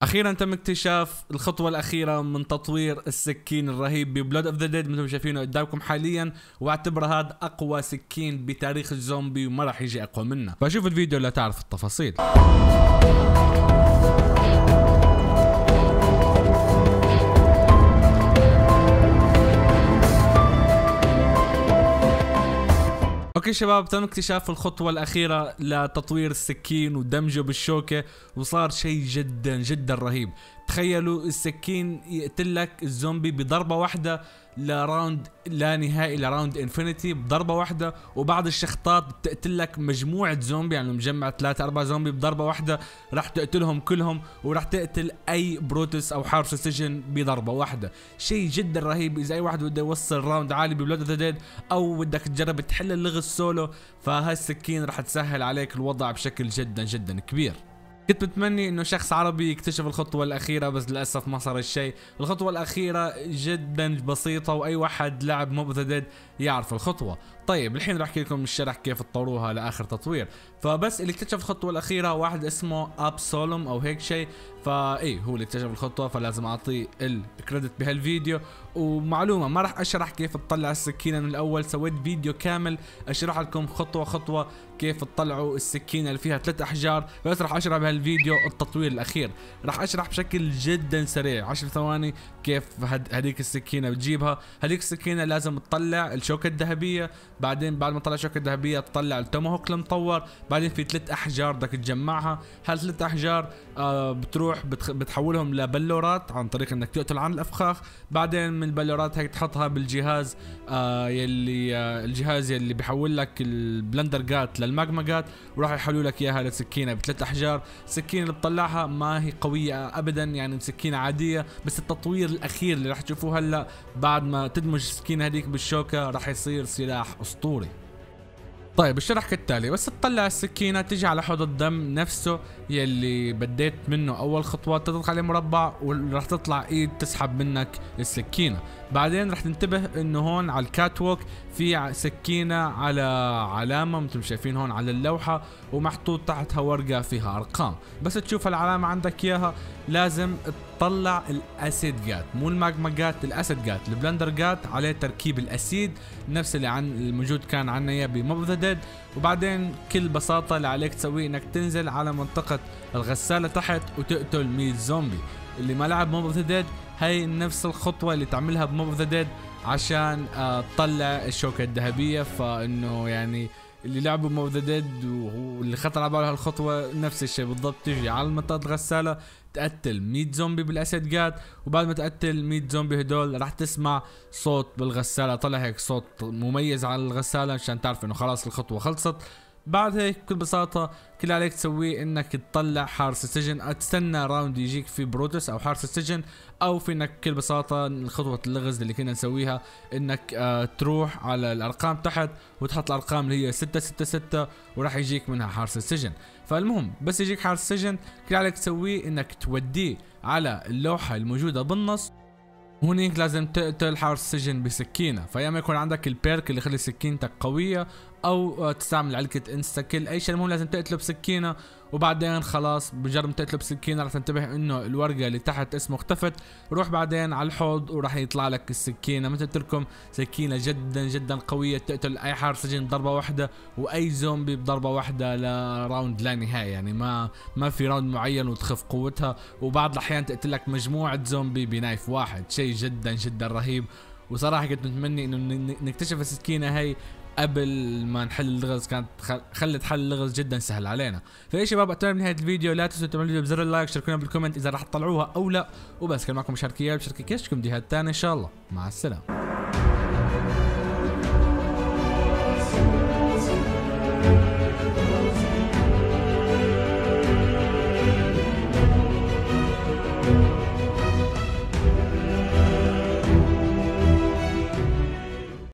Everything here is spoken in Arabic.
اخيرا تم اكتشاف الخطوه الاخيره من تطوير السكين الرهيب ببلود اوف ذا ديد مثل ما شايفينه قدامكم حاليا، واعتبر هذا اقوى سكين بتاريخ الزومبي وما راح يجي اقوى منه. فشوف الفيديو لتعرف التفاصيل. اوكي شباب، تم اكتشاف الخطوة الأخيرة لتطوير السكين ودمجه بالشوكة، وصار شيء جدا جدا رهيب. تخيلوا السكين يقتلك الزومبي بضربة واحدة لراوند لا نهائي، لراوند انفينيتي بضربة واحدة، وبعض الشخطات بتقتلك مجموعة زومبي، يعني مجمع 3-4 زومبي بضربة واحدة، راح تقتلهم كلهم وراح تقتل أي بروتس أو حارس السجن بضربة واحدة. شيء جدا رهيب. إذا أي واحد بده يوصل راوند عالي ببلود اوف ذا ديد أو بدك تجرب تحل اللغز سولو، فهاي السكين راح تسهل عليك الوضع بشكل جدا جدا كبير. كنت متمني انه شخص عربي يكتشف الخطوة الأخيرة، بس للأسف ما صار الشيء. الخطوة الأخيرة جدا بسيطة وأي واحد لعب موب ذا ديد يعرف الخطوة. طيب الحين راح احكي لكم الشرح كيف تطوروها لآخر تطوير. فبس اللي اكتشف الخطوة الأخيرة واحد اسمه ابسولوم أو هيك شيء، فايه هو اللي اكتشف الخطوة، فلازم أعطيه الكريدت بهالفيديو. ومعلومة، ما راح أشرح كيف تطلع السكينة من الأول، سويت فيديو كامل أشرح لكم خطوة خطوة كيف تطلعوا السكينة اللي فيها 3 أحجار، بس راح أشرح بهالفيديو التطوير الأخير. راح أشرح بشكل جدا سريع 10 ثواني كيف هذيك السكينة بتجيبها. هذيك السكينة لازم تطلع الشوكة الذهبية، بعدين بعد ما تطلع الشوكة الذهبية تطلع التوماهوك المطور، بعدين في 3 أحجار بدك تجمعها. هال3 أحجار بتروح بتحولهم لبلورات عن طريق انك تقتل عن الافخاخ، بعدين من البلورات هيك تحطها بالجهاز يلي الجهاز يلي بيحول لك البلندر جات للماجما جات، وراح يحولوا لك اياها لسكينه ب3 احجار. السكينه اللي بتطلعها ما هي قويه ابدا، يعني سكينه عاديه، بس التطوير الاخير اللي راح تشوفوه هلا بعد ما تدمج السكينه هذيك بالشوكه راح يصير سلاح اسطوري. طيب الشرح كالتالي، بس تطلع السكينة تيجي على حوض الدم نفسه يلي بديت منه أول خطوة، تضغط عليه مربع وراح تطلع إيد تسحب منك السكينة. بعدين راح تنتبه إنه هون على الكات ووك في سكينة على علامة مثل ما شايفين هون على اللوحة، ومحطوط تحتها ورقة فيها أرقام. بس تشوف العلامة عندك إياها لازم تطلع الأسيد جات، مو الماجما جات، الأسيد جات. البلندر جات عليه تركيب الأسيد نفس اللي الموجود كان عنا إياه بموب ذا ديد. وبعدين بكل بساطة اللي عليك تسويه انك تنزل على منطقة الغسالة تحت وتقتل 100 زومبي. اللي ما لعب موب ذا ديد هي نفس الخطوة اللي تعملها بموب ذا ديد عشان تطلع الشوكة الذهبية. فانه يعني اللي لعبوا موب ذا ديد واللي خطر على باله هالخطوة نفس الشيء بالضبط، تجي على منطقة الغسالة تقتل 100 زومبي بالاسيد جات، وبعد ما تقتل 100 زومبي هدول راح تسمع صوت بالغسالة، طلع هيك صوت مميز على الغسالة عشان تعرف انه خلاص الخطوة خلصت. بعد هيك بكل بساطة كل اللي عليك تسويه انك تطلع حارس السجن، تستنى راوند يجيك في بروتوس او حارس السجن، او في انك بكل بساطة خطوة اللغز اللي كنا نسويها انك تروح على الارقام تحت وتحط الارقام اللي هي 666 وراح يجيك منها حارس السجن. فالمهم بس يجيك حارس السجن كل اللي عليك تسويه انك توديه على اللوحة الموجودة بالنص، هونيك لازم تقتل حارس السجن بسكينة. فيا ما يكون عندك البيرك اللي يخلي سكينتك قوية، او تستعمل علكة انستا كل، اي شيء المهم لازم تقتله بسكينة. وبعدين خلاص بجرب تقتله بسكينة راح تنتبه انه الورقة اللي تحت اسمه اختفت، روح بعدين على الحوض وراح يطلع لك السكينة. مثل تركم سكينة جدا جدا قوية تقتل اي حارس سجن بضربة واحدة واي زومبي بضربة واحدة لراوند لا نهاية، يعني ما في راوند معين وتخف قوتها، وبعض الاحيان تقتل لك مجموعة زومبي بنايف واحد. شيء جدا جدا رهيب، وصراحة كنت متمني انه نكتشف السكينة هي قبل ما نحل اللغز، كانت خلت حل اللغز جدا سهل علينا. فيا شباب اتمنى بنهاية الفيديو لا تنسوا تعملوا الفيديو بزر اللايك، شاركونا بالكومنت اذا راح تطلعوها او لا، وبس كان معكم مشاركيات بشاركك ايش فيديوهات ثانيه ان شاء الله. مع السلامة.